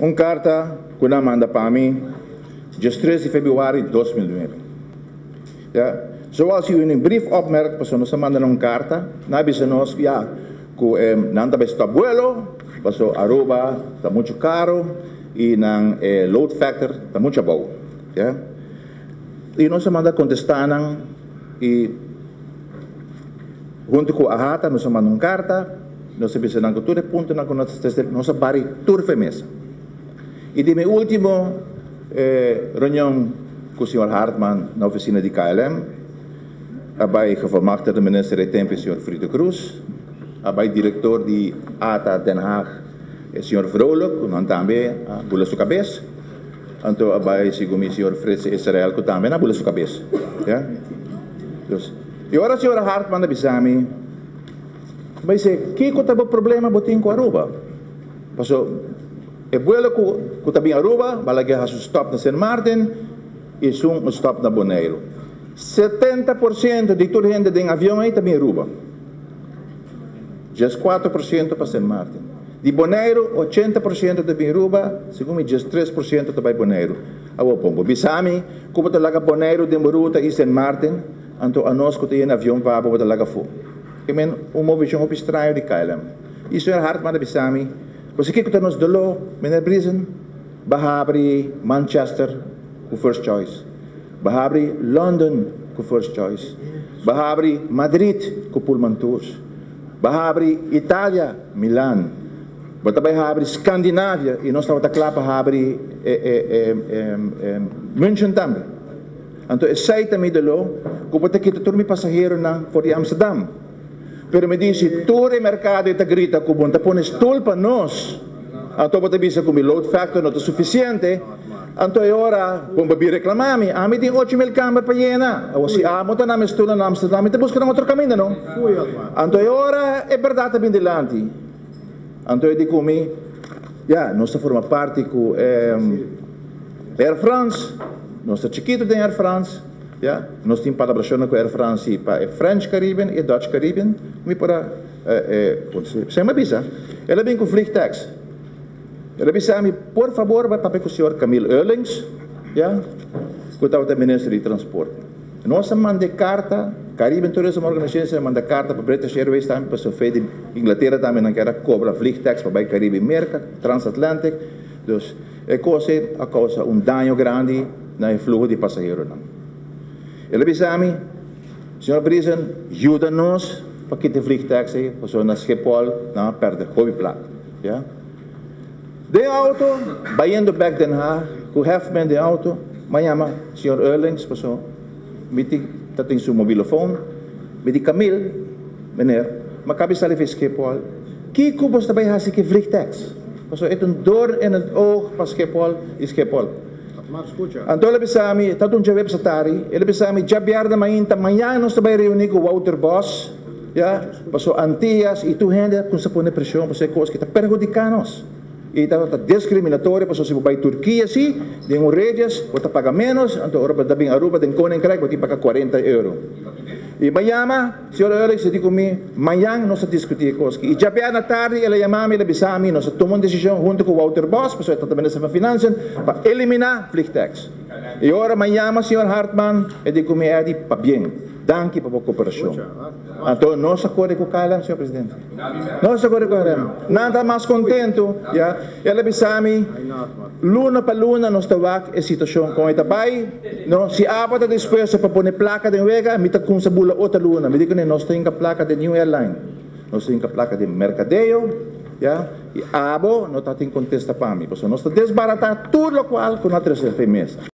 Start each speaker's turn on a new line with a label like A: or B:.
A: Uma carta que ela manda para mim, dia 13 de fevereiro de 2009. Ja? Zoals u in een brief opmerkt, persoon manda uma carta, nabisa nos, ja, que nanda besta vuelo, paso Aruba, está muito caro, e nang load factor, está muito bom. Ja? E nós manda contestar, e junto com a Hata, nós manda uma carta, nós precisamos que todo ponto na nós bari turfe mesa. E de meu último reunião com o Sr. Hartman na oficina de KLM, abay gevolmachtigde minister de Tempo, Sr. Friede Cruz, abay diretor de ATA Den Haag, Sr. Vrolijk, que também bula sua cabeça, então abay sigumi Sr. Frits Israel, que também bula sua cabeça. E agora o Sr. Hartman bisami, vai dizer, que é o problema botin com Aruba? Paso, e vuelo que está bem Aruba, balagay ha stop na San Martin, e sum stop na Bonaire. 70% de toda a gente em avião aí está bem Aruba. Just 4% para San Martin. De Bonaire, 80% está bem Aruba, segundo just 3% está bem Bonaire. Awo pombo. Bisami, como talaga Bonaire de Moruta e San Martin, anto a nós que tem avião paraabo talaga fo. Que men uma visão op estranho de KLM. Isso é Hartman bisami. Kasi kiko nos dolo, meneer Briesen, Bahabri, Manchester, ku first choice. Bahabri, London, ku first choice. Bahabri, Madrid, ku Pullman Tours. Bahabri, Italia, Milan. Batabay habri, Scandinavia, e nós estamos klapa habri, München também. Então, é saída me dolo, ku bota kita turmi pasahero na for Amsterdam. Pero me dice, todo el mercado está grita, como te pones tulpa nos. Então, você diz que o load factor não é suficiente. Então, agora, como vai reclamar, a mim tem 8.000 câmeras para llenar. Ou se amo, está na mistura na Amsterdam, te busca outro caminho, não? Então, agora, é verdade bem delante. Então, eu digo, já, nós formamos parte com Air France, nós estamos chiquitos de Air France. Ja, nós temos colaboração com a Air France para French Caribbean e Dutch Caribbean, mas para sem uma visa. Ela vem com vliegtuigs. Ela disse por favor, vai para o senhor Camille Eurlings, ja, que está o ministro de transporte. Nós mandamos carta, Caribbean Tourism Organization manda carta para British Airways também, para o feito de Inglaterra também não quer cobrar vliegtuigs para o Caribbean Merca, Transatlantic. Dus é a causa dano grande no fluxo de passageiros. Ele disse a mim, Sr. Briesen, ajuda-nos para que te vliegtuig aí, para na Schiphol, não perder hobby placa. Ja? De auto, baindo back Den Haag, com o Hefman de auto, manhã, Sr. Eurlings, para miti tating seu mobilofoon, miti Camille, meneer, makabi sa lifi Schiphol, que kubos na bayhasi que vliegtuigs? Para ito door in het oog para Schiphol e Schiphol. Então ele disse a mim, tanto web sa tari, ele disse a mim, jabiar na mainta, manhã nós também reunir com o Wouter Bos, ja, passou Antillas e tu rende com sa pone pressão, passou coisas que está perjudicando-nos. E está discriminatório, passou se vai Turquia, sim, de um redes, você paga menos, então Europa também Aruba, tem Koninkrijk, você paga 40 euros. E manhã, senhor Alex, digo comigo, manhã nós discutimos coisas. E jabiar na tarde, ele chamou-me, ele disse a mim, nós tomamos uma decisão junto com o Wouter Bos, passou também nessa finanças, para eliminar vliegtuigs. E agora, manhã, senhor Hartman, ele digo comigo, é para bem. Danke para a cooperação. Então, nós acordamos com o KLM, senhor presidente. Nós acordamos com o KLM. Nada mais contento. Ja? Ele disse a mim, luna para luna, nós estamos a situação com o Itabay. Se abata depois para pôr placa de Vega, me está com essa bula outra luna. Me digo, nós temos a placa de New Airline. Nós temos a placa de Mercadeo. Ja? E abo, nós temos contesta para mim. Nós estamos desbaratar tudo o qual com a terceira mesa.